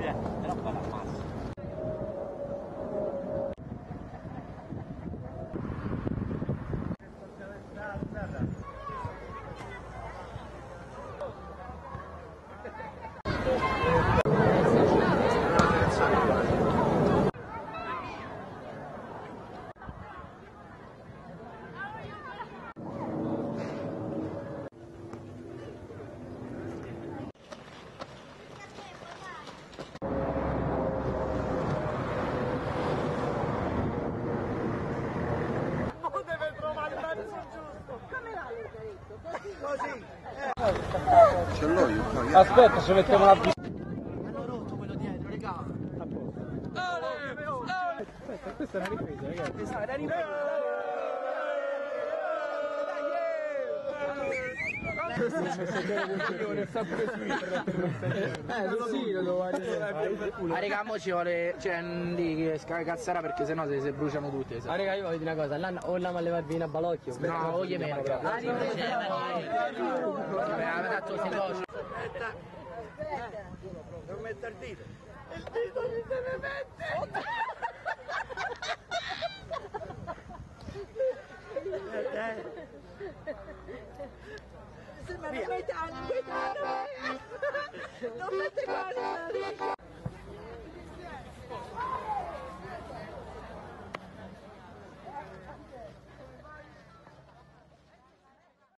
Però poi la massa. Ce l'ho io qua. Aspetta, ci mettiamo la pista. Hanno rotto quello dietro, raga. Aspetta, questa è una ripresa, ragazzi. È una ripresa. Sì, lo devo Raga, mo ci vuole, cioè, di cazzara perché sennò se bruciano tutte. Raga, io voglio dire una cosa, o andiamo a levarvi una balocchio. No, o gli meno proprio. Aspetta. Non mettere il dito. Il dito mi se ne mette! Se me ne mette anche, non mette qua.